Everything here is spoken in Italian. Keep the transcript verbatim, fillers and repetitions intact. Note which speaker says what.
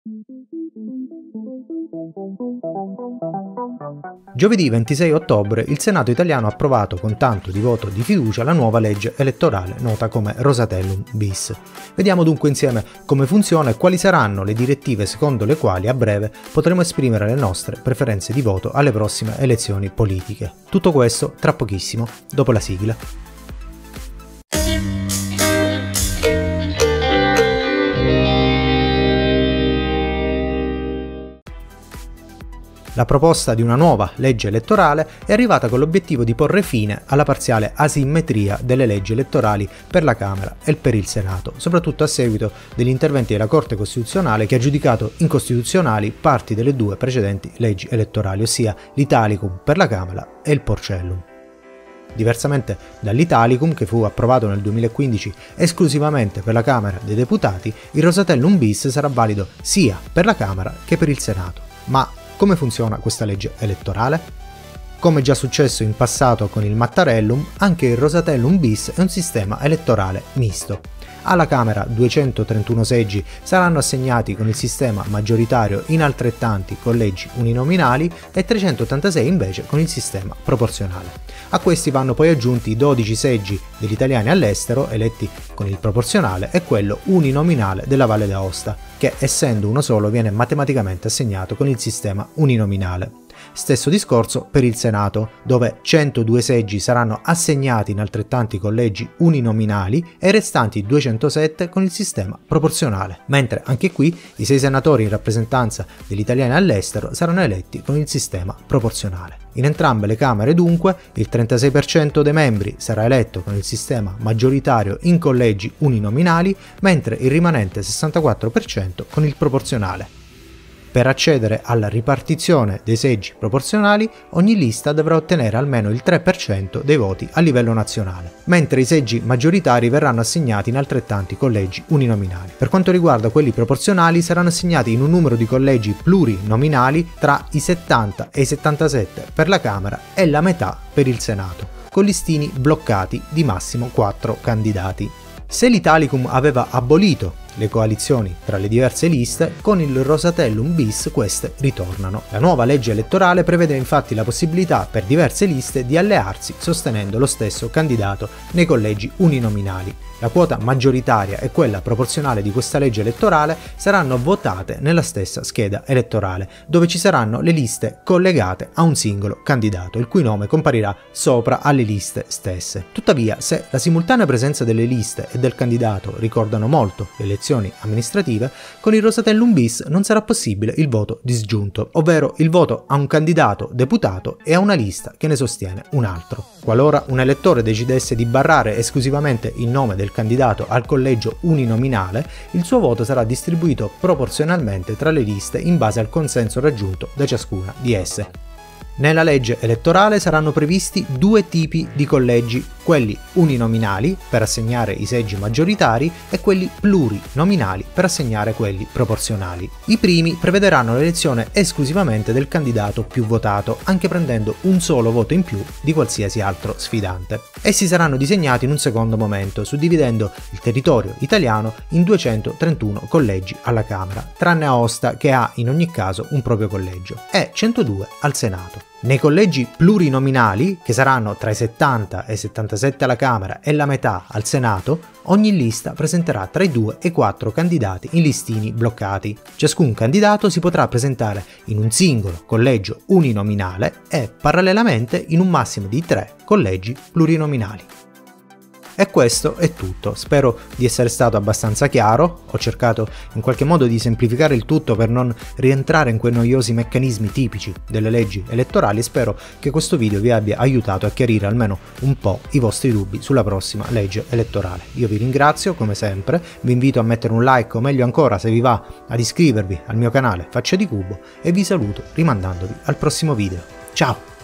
Speaker 1: Giovedì ventisei ottobre il Senato italiano ha approvato con tanto di voto di fiducia la nuova legge elettorale nota come Rosatellum bis. Vediamo dunque insieme come funziona e quali saranno le direttive secondo le quali a breve potremo esprimere le nostre preferenze di voto alle prossime elezioni politiche. Tutto questo tra pochissimo, dopo la sigla. La proposta di una nuova legge elettorale è arrivata con l'obiettivo di porre fine alla parziale asimmetria delle leggi elettorali per la Camera e per il Senato, soprattutto a seguito degli interventi della Corte Costituzionale che ha giudicato incostituzionali parti delle due precedenti leggi elettorali, ossia l'Italicum per la Camera e il Porcellum. Diversamente dall'Italicum, che fu approvato nel duemilaquindici esclusivamente per la Camera dei Deputati, il Rosatellum bis sarà valido sia per la Camera che per il Senato. Ma come funziona questa legge elettorale? Come già successo in passato con il Mattarellum, anche il Rosatellum bis è un sistema elettorale misto. Alla Camera duecentotrentuno seggi saranno assegnati con il sistema maggioritario in altrettanti collegi uninominali e trecentottantasei invece con il sistema proporzionale. A questi vanno poi aggiunti i dodici seggi degli italiani all'estero eletti con il proporzionale e quello uninominale della Valle d'Aosta, che essendo uno solo viene matematicamente assegnato con il sistema uninominale. Stesso discorso per il Senato, dove centodue seggi saranno assegnati in altrettanti collegi uninominali e i restanti duecentosette con il sistema proporzionale, mentre anche qui i sei senatori in rappresentanza degli italiani all'estero saranno eletti con il sistema proporzionale. In entrambe le Camere dunque il trentasei per cento dei membri sarà eletto con il sistema maggioritario in collegi uninominali, mentre il rimanente sessantaquattro per cento con il proporzionale. Per accedere alla ripartizione dei seggi proporzionali, ogni lista dovrà ottenere almeno il tre per cento dei voti a livello nazionale, mentre i seggi maggioritari verranno assegnati in altrettanti collegi uninominali. Per quanto riguarda quelli proporzionali, saranno assegnati in un numero di collegi plurinominali tra i settanta e i settantasette per la Camera e la metà per il Senato, con listini bloccati di massimo quattro candidati. Se l'Italicum aveva abolito le coalizioni tra le diverse liste, con il Rosatellum bis queste ritornano. La nuova legge elettorale prevede infatti la possibilità per diverse liste di allearsi sostenendo lo stesso candidato nei collegi uninominali. La quota maggioritaria e quella proporzionale di questa legge elettorale saranno votate nella stessa scheda elettorale, dove ci saranno le liste collegate a un singolo candidato, il cui nome comparirà sopra alle liste stesse. Tuttavia, se la simultanea presenza delle liste e del candidato ricordano molto le elezioni amministrative, con il Rosatellum bis non sarà possibile il voto disgiunto, ovvero il voto a un candidato deputato e a una lista che ne sostiene un altro. Qualora un elettore decidesse di barrare esclusivamente il nome del candidato al collegio uninominale, il suo voto sarà distribuito proporzionalmente tra le liste in base al consenso raggiunto da ciascuna di esse. Nella legge elettorale saranno previsti due tipi di collegi, quelli uninominali per assegnare i seggi maggioritari e quelli plurinominali per assegnare quelli proporzionali. I primi prevederanno l'elezione esclusivamente del candidato più votato, anche prendendo un solo voto in più di qualsiasi altro sfidante. Essi saranno disegnati in un secondo momento, suddividendo il territorio italiano in duecentotrentuno collegi alla Camera, tranne Aosta che ha in ogni caso un proprio collegio, e centodue al Senato. Nei collegi plurinominali, che saranno tra i settanta e i settantasette alla Camera e la metà al Senato, ogni lista presenterà tra i due e i quattro candidati in listini bloccati. Ciascun candidato si potrà presentare in un singolo collegio uninominale e, parallelamente, in un massimo di tre collegi plurinominali. E questo è tutto, spero di essere stato abbastanza chiaro, ho cercato in qualche modo di semplificare il tutto per non rientrare in quei noiosi meccanismi tipici delle leggi elettorali e spero che questo video vi abbia aiutato a chiarire almeno un po' i vostri dubbi sulla prossima legge elettorale. Io vi ringrazio come sempre, vi invito a mettere un like o meglio ancora se vi va ad iscrivervi al mio canale Facce di Cubo e vi saluto rimandandovi al prossimo video. Ciao!